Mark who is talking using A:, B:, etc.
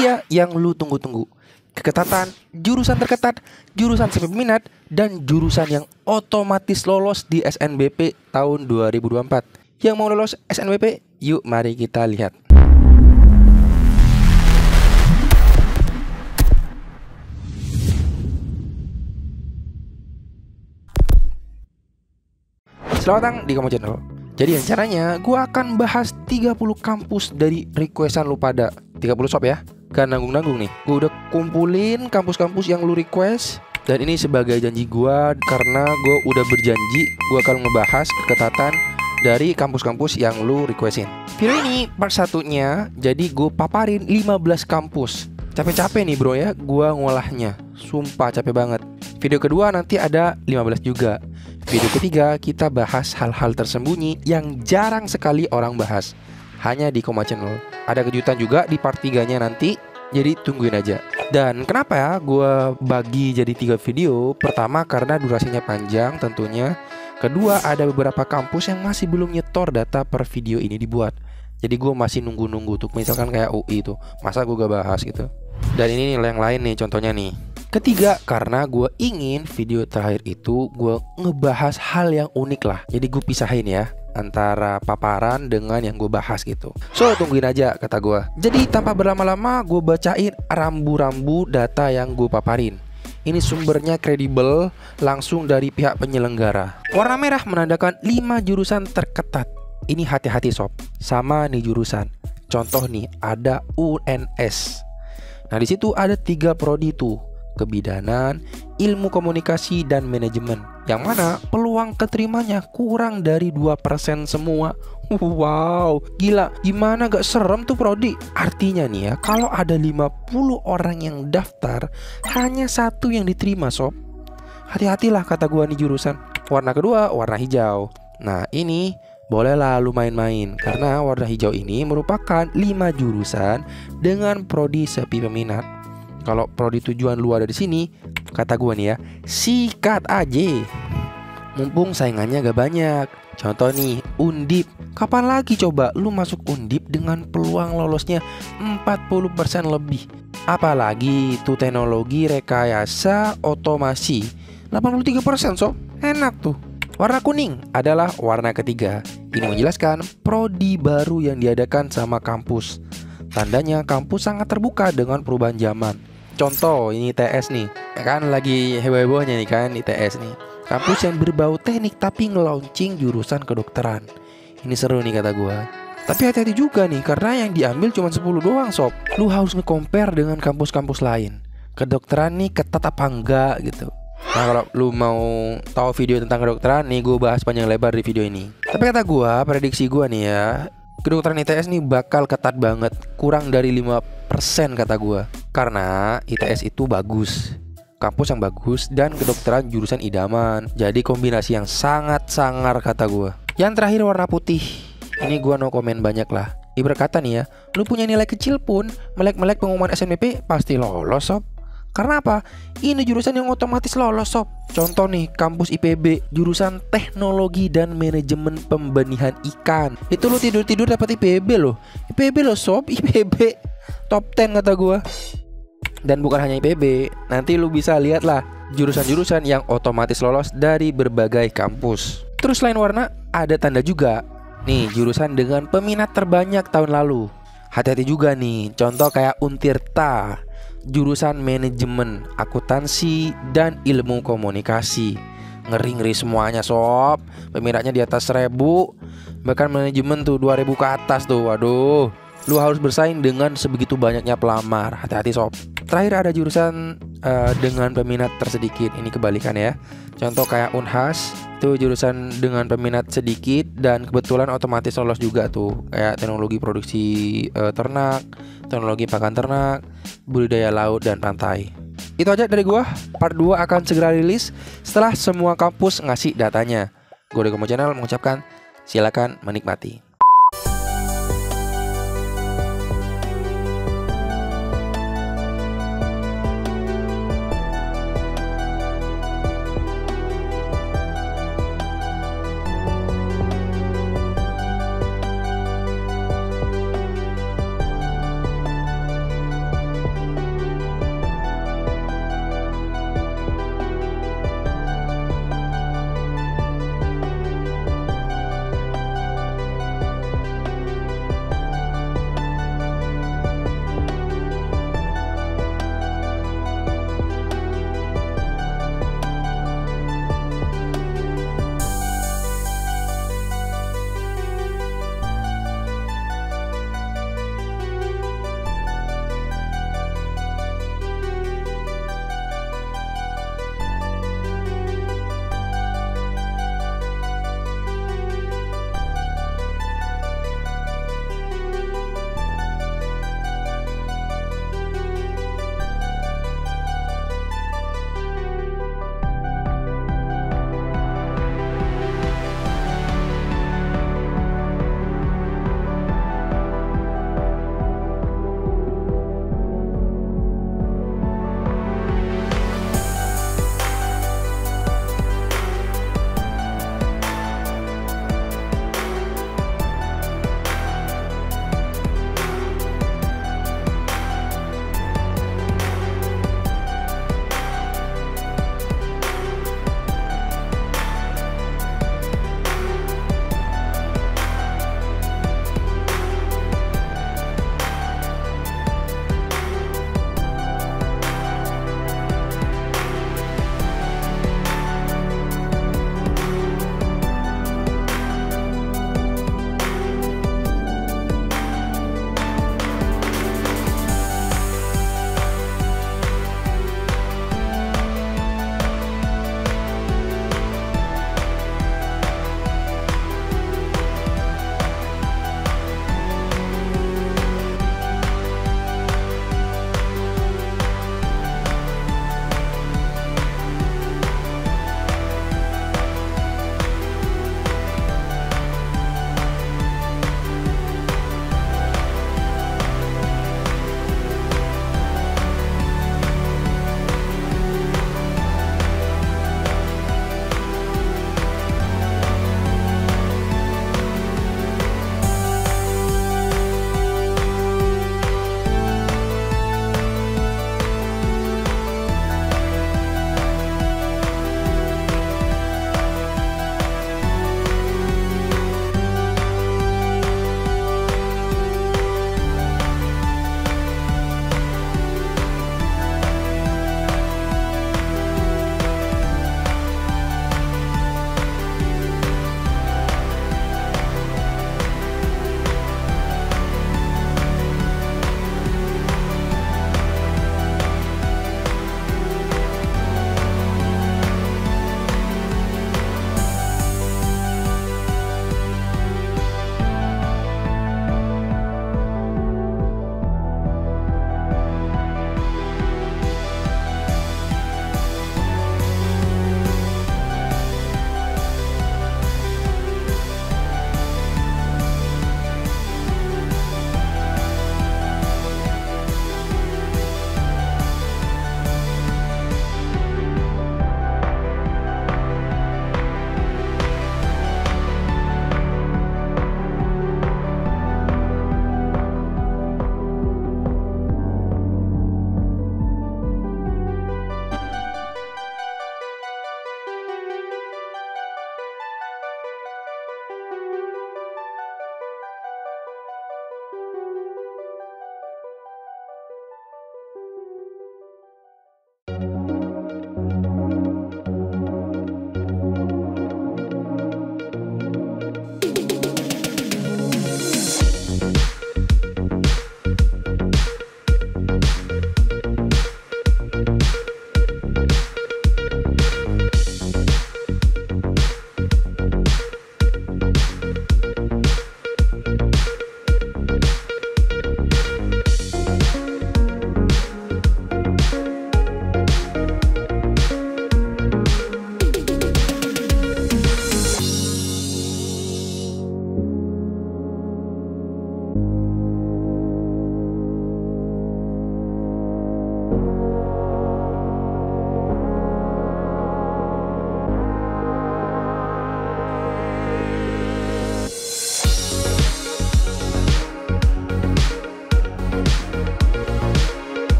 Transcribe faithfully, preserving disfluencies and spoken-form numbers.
A: dia yang lu tunggu-tunggu. Keketatan, jurusan terketat, jurusan sesuai minat, dan jurusan yang otomatis lolos di S N B P tahun dua ribu dua puluh empat. Yang mau lolos S N B P, yuk mari kita lihat. Selamat datang di Kamu Channel. Jadi rencananya gue akan bahas tiga puluh kampus dari requestan lu pada. Tiga puluh sob ya. Kan nanggung-nanggung nih. Gue udah kumpulin kampus-kampus yang lu request. Dan ini sebagai janji gue, karena gue udah berjanji gue akan ngebahas keketatan dari kampus-kampus yang lu requestin. Video ini part satunya, jadi gue paparin lima belas kampus. Capek-capek nih bro ya, gue ngolahnya. Sumpah capek banget. Video kedua nanti ada lima belas juga. Video ketiga kita bahas hal-hal tersembunyi yang jarang sekali orang bahas, hanya di Koma Channel. Ada kejutan juga di part tiganya nanti, jadi tungguin aja. Dan kenapa ya gue bagi jadi tiga video? Pertama karena durasinya panjang tentunya. Kedua ada beberapa kampus yang masih belum nyetor data per video ini dibuat. Jadi gue masih nunggu-nunggu tuh, misalkan kayak U I tuh, masa gue gak bahas gitu. Dan ini nih yang lain nih, contohnya nih. Ketiga, karena gue ingin video terakhir itu gue ngebahas hal yang unik lah. Jadi gue pisahin ya antara paparan dengan yang gue bahas gitu. So tungguin aja kata gue. Jadi tanpa berlama-lama gue bacain rambu-rambu data yang gue paparin. Ini sumbernya kredibel, langsung dari pihak penyelenggara. Warna merah menandakan lima jurusan terketat. Ini hati-hati sob, sama nih jurusan. Contoh nih ada U N S. Nah di situ ada tiga prodi tuh. Kebidanan, ilmu komunikasi, dan manajemen. Yang mana peluang keterimanya kurang dari dua persen semua. Wow, gila, gimana gak serem tuh prodi? Artinya nih ya, kalau ada lima puluh orang yang daftar, hanya satu yang diterima sob. Hati-hatilah kata gua nih jurusan. Warna kedua, warna hijau. Nah ini bolehlah lu main-main, karena warna hijau ini merupakan lima jurusan dengan prodi sepi peminat. Kalau prodi tujuan lu ada di sini, kata gue nih ya, sikat aja. Mumpung saingannya gak banyak. Contoh nih, Undip. Kapan lagi coba lu masuk Undip dengan peluang lolosnya empat puluh persen lebih? Apalagi itu teknologi rekayasa otomasi, delapan puluh tiga persen sob. Enak tuh. Warna kuning adalah warna ketiga. Ini menjelaskan prodi baru yang diadakan sama kampus. Tandanya kampus sangat terbuka dengan perubahan zaman. Contoh ini I T S nih, kan lagi heboh-hebohnya nih kan I T S nih. Kampus yang berbau teknik tapi nge-launching jurusan kedokteran. Ini seru nih kata gua. Tapi hati-hati juga nih, karena yang diambil cuma sepuluh doang sob. Lu harus nge-compare dengan kampus-kampus lain. Kedokteran nih ketat apa enggak gitu. Nah kalau lu mau tahu video tentang kedokteran nih, gue bahas panjang lebar di video ini. Tapi kata gua, prediksi gua nih ya, kedokteran I T S nih bakal ketat banget, kurang dari lima persen kata gue. Karena I T S itu bagus, kampus yang bagus, dan kedokteran jurusan idaman. Jadi kombinasi yang sangat sangar kata gue. Yang terakhir warna putih. Ini gue no komen banyak lah. Ibarat kata nih ya, lu punya nilai kecil pun, melek-melek pengumuman S N B P pasti lolos sob. Karena apa? Ini jurusan yang otomatis lolos sob. Contoh nih, kampus I P B, jurusan teknologi dan manajemen pembenihan ikan. Itu lo tidur-tidur dapat I P B loh. I P B loh sob, I P B top sepuluh kata gua. Dan bukan hanya I P B, nanti lu bisa lihat lah jurusan-jurusan yang otomatis lolos dari berbagai kampus. Terus selain warna, ada tanda juga. Nih, jurusan dengan peminat terbanyak tahun lalu. Hati-hati juga nih, contoh kayak Untirta, jurusan manajemen, akuntansi, dan ilmu komunikasi. Ngeri-ngeri semuanya sob. Peminatnya di atas seribu. Bahkan manajemen tuh dua ribu ke atas tuh. Waduh, lu harus bersaing dengan sebegitu banyaknya pelamar. Hati-hati sob. Terakhir ada jurusan uh, dengan peminat tersedikit. Ini kebalikan ya. Contoh kayak Unhas, itu jurusan dengan peminat sedikit dan kebetulan otomatis lolos juga tuh. Kayak teknologi produksi uh, ternak, teknologi pakan ternak, budidaya laut dan pantai. Itu aja dari gua. Part dua akan segera rilis setelah semua kampus ngasih datanya. Gua dari Kamu Channel mengucapkan silakan menikmati.